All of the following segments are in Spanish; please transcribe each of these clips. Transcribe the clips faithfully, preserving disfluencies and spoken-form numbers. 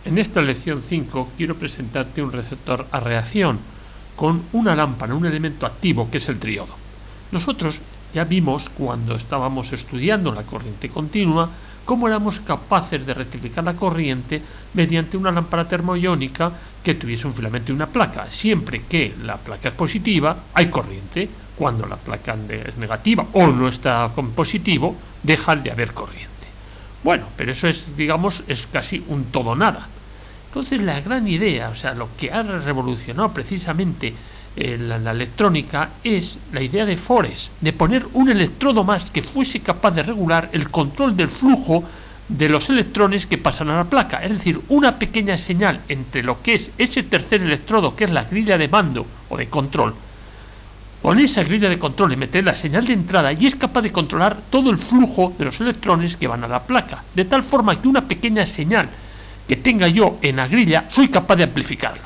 En esta lección cinco quiero presentarte un receptor a reacción con una lámpara, un elemento activo que es el triodo. Nosotros ya vimos cuando estábamos estudiando la corriente continua cómo éramos capaces de rectificar la corriente mediante una lámpara termoiónica que tuviese un filamento y una placa. Siempre que la placa es positiva hay corriente, cuando la placa es negativa o no está con positivo deja de haber corriente. Bueno, pero eso es, digamos, es casi un todo nada. Entonces la gran idea, o sea, lo que ha revolucionado precisamente eh, la, la electrónica es la idea de Forest, de poner un electrodo más que fuese capaz de regular el control del flujo de los electrones que pasan a la placa, es decir, una pequeña señal entre lo que es ese tercer electrodo, que es la grilla de mando o de control. Con esa grilla de control le meter la señal de entrada y es capaz de controlar todo el flujo de los electrones que van a la placa, de tal forma que una pequeña señal que tenga yo en la grilla soy capaz de amplificarla.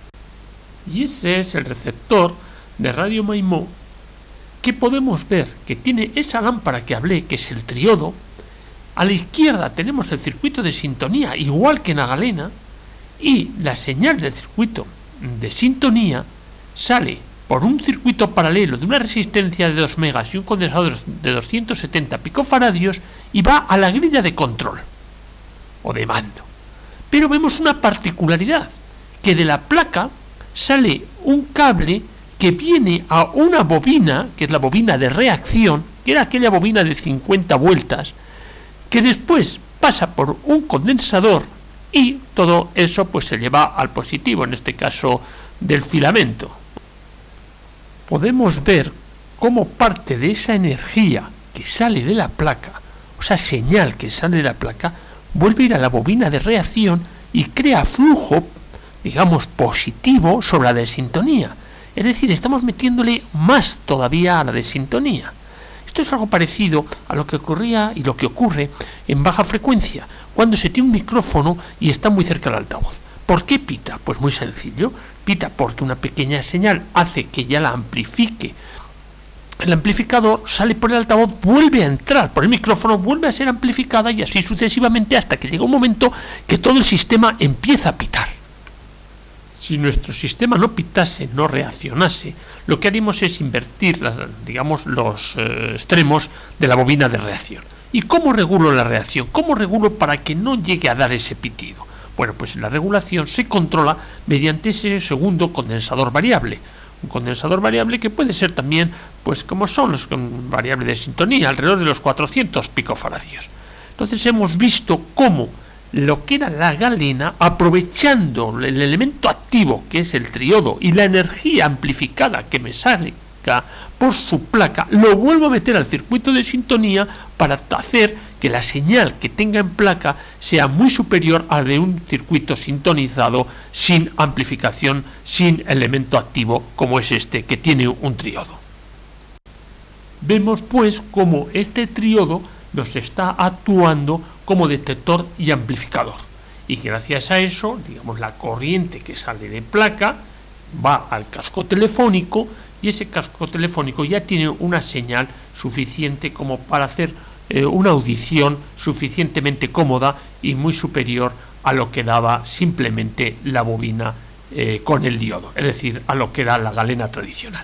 Y ese es el receptor de radio M I M O que podemos ver que tiene esa lámpara que hablé, que es el triodo. A la izquierda tenemos el circuito de sintonía, igual que en la galena, y la señal del circuito de sintonía sale por un circuito paralelo de una resistencia de dos megas y un condensador de doscientos setenta picofaradios y va a la grilla de control o de mando. Pero vemos una particularidad, que de la placa sale un cable que viene a una bobina, que es la bobina de reacción, que era aquella bobina de cincuenta vueltas, que después pasa por un condensador y todo eso pues se lleva al positivo, en este caso del filamento. Podemos ver cómo parte de esa energía que sale de la placa, o sea, señal que sale de la placa, vuelve a ir a la bobina de reacción y crea flujo, digamos, positivo sobre la de sintonía. Es decir, estamos metiéndole más todavía a la de sintonía. Esto es algo parecido a lo que ocurría y lo que ocurre en baja frecuencia, cuando se tiene un micrófono y está muy cerca del altavoz. ¿Por qué pita? Pues muy sencillo. Pita porque una pequeña señal hace que ya la amplifique. El amplificador sale por el altavoz, vuelve a entrar por el micrófono, vuelve a ser amplificada y así sucesivamente hasta que llega un momento que todo el sistema empieza a pitar. Si nuestro sistema no pitase, no reaccionase, lo que haríamos es invertir, las, digamos, los eh, extremos de la bobina de reacción. ¿Y cómo regulo la reacción? ¿Cómo regulo para que no llegue a dar ese pitido? Bueno, pues la regulación se controla mediante ese segundo condensador variable. Un condensador variable que puede ser también, pues como son los variables de sintonía, alrededor de los cuatrocientos picofaradios. Entonces hemos visto cómo lo que era la galena, aprovechando el elemento activo que es el triodo y la energía amplificada que me sale por su placa, lo vuelvo a meter al circuito de sintonía para hacer que la señal que tenga en placa sea muy superior a la de un circuito sintonizado sin amplificación, sin elemento activo como es este, que tiene un triodo. Vemos pues cómo este triodo nos está actuando como detector y amplificador, y gracias a eso, digamos, la corriente que sale de placa va al casco telefónico y ese casco telefónico ya tiene una señal suficiente como para hacer eh, una audición suficientemente cómoda y muy superior a lo que daba simplemente la bobina eh, con el diodo, es decir, a lo que era la galena tradicional.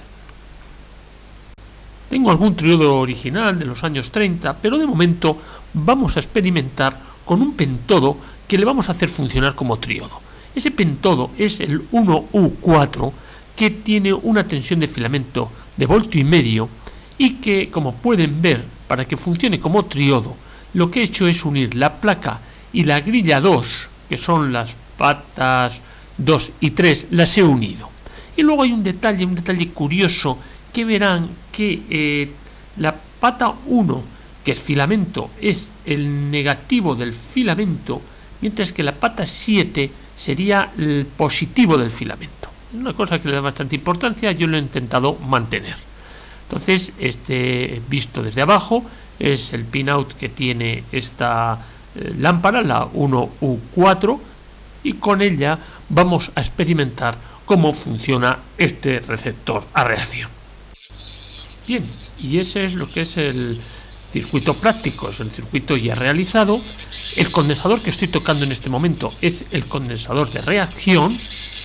Tengo algún triodo original de los años treinta, pero de momento vamos a experimentar con un pentodo que le vamos a hacer funcionar como triodo. Ese pentodo es el uno U cuatro, que tiene una tensión de filamento de voltio y medio y que, como pueden ver, para que funcione como triodo, lo que he hecho es unir la placa y la grilla dos, que son las patas dos y tres, las he unido. Y luego hay un detalle, un detalle curioso, que verán que eh, la pata uno, que es filamento, es el negativo del filamento, mientras que la pata siete sería el positivo del filamento. Una cosa que le da bastante importancia, yo lo he intentado mantener. Entonces, este visto desde abajo es el pinout que tiene esta eh, lámpara, la uno U cuatro, y con ella vamos a experimentar cómo funciona este receptor a reacción. Bien, y ese es lo que es el circuito práctico es el circuito ya realizado, el condensador que estoy tocando en este momento es el condensador de reacción,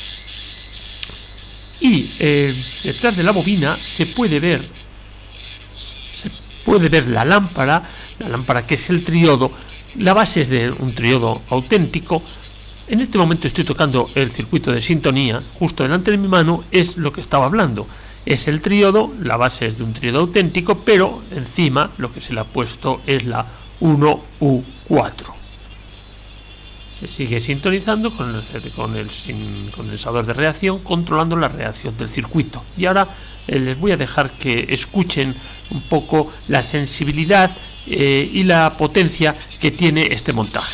y eh, detrás de la bobina se puede ver se puede ver la lámpara, la lámpara que es el triodo. La base es de un triodo auténtico. En este momento estoy tocando el circuito de sintonía, justo delante de mi mano es lo que estaba hablando. Es el triodo, la base es de un triodo auténtico, pero encima lo que se le ha puesto es la uno U cuatro. Se sigue sintonizando con el, con el sin, condensador de reacción, controlando la reacción del circuito. Y ahora eh, les voy a dejar que escuchen un poco la sensibilidad eh, y la potencia que tiene este montaje.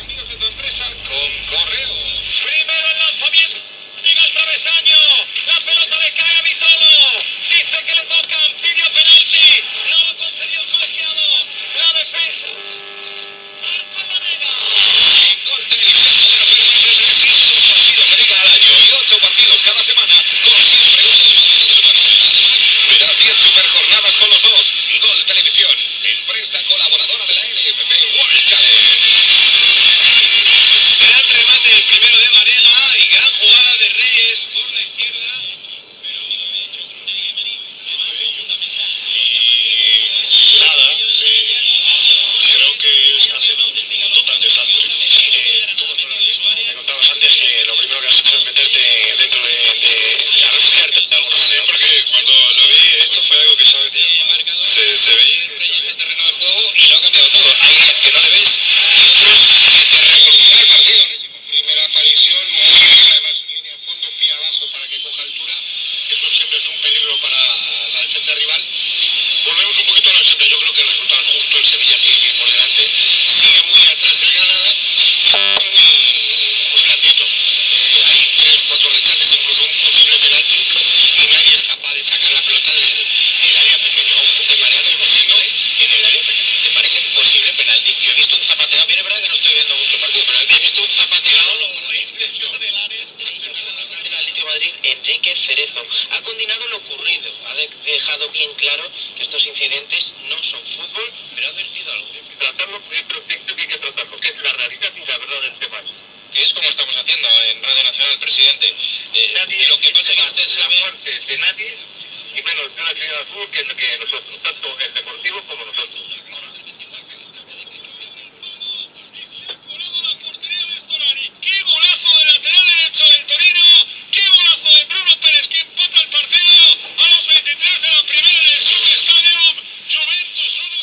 Ha condenado lo ocurrido, ha dejado bien claro que estos incidentes no son fútbol, pero ha advertido algo. Tratarlo, pero esto que hay que tratarlo, que es la realidad y la verdad del tema. Que es como estamos haciendo en Radio Nacional, presidente. Eh, Nadie, lo que pasa es que usted sabe... La muerte de nadie, y menos de una ciudad de fútbol que, que nosotros, tanto el deportivo como nosotros. ¡Qué golazo del lateral derecho del Torino! ¡Qué golazo de Bruno Pérez que empata el partido a los veintitrés de la primera del Club Stadium! Juventus uno,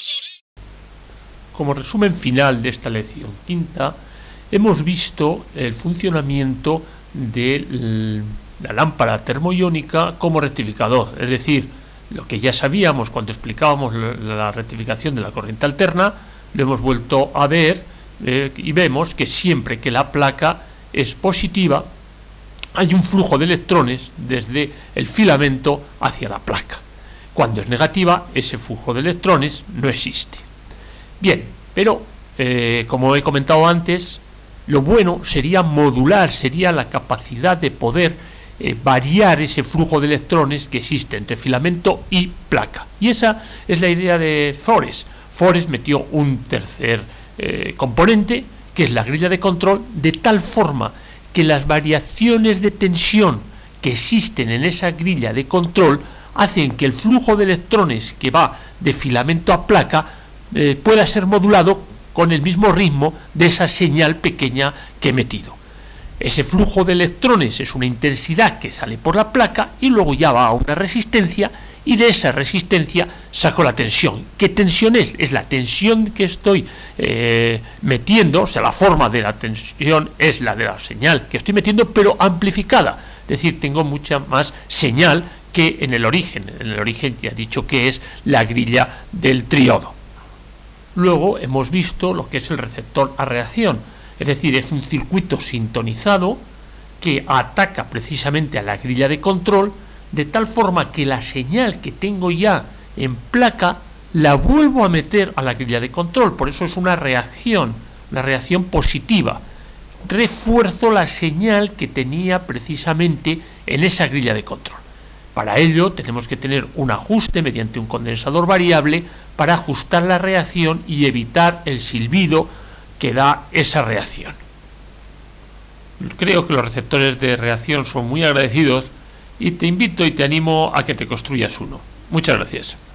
Torino. Como resumen final de esta lección quinta, hemos visto el funcionamiento de la lámpara termoiónica como rectificador, es decir, lo que ya sabíamos cuando explicábamos la rectificación de la corriente alterna, lo hemos vuelto a ver eh, y vemos que siempre que la placa es positiva, hay un flujo de electrones desde el filamento hacia la placa. Cuando es negativa, ese flujo de electrones no existe. Bien, pero eh, como he comentado antes, lo bueno sería modular, sería la capacidad de poder eh, variar ese flujo de electrones que existe entre filamento y placa. Y esa es la idea de Forest. Forest metió un tercer eh, componente, que es la grilla de control, de tal forma que las variaciones de tensión que existen en esa grilla de control hacen que el flujo de electrones que va de filamento a placa eh, pueda ser modulado con el mismo ritmo de esa señal pequeña que he metido. Ese flujo de electrones es una intensidad que sale por la placa y luego ya va a una resistencia, y de esa resistencia saco la tensión. ¿Qué tensión es? Es la tensión que estoy eh, metiendo, o sea, la forma de la tensión es la de la señal que estoy metiendo, pero amplificada. Es decir, tengo mucha más señal que en el origen. En el origen ya he dicho que es la grilla del triodo. Luego hemos visto lo que es el receptor a reacción, es decir, es un circuito sintonizado que ataca precisamente a la grilla de control, de tal forma que la señal que tengo ya en placa la vuelvo a meter a la grilla de control. Por eso es una reacción, una reacción positiva. Refuerzo la señal que tenía precisamente en esa grilla de control. Para ello tenemos que tener un ajuste mediante un condensador variable para ajustar la reacción y evitar el silbido que da esa reacción. Creo que los receptores de reacción son muy agradecidos y te invito y te animo a que te construyas uno. Muchas gracias.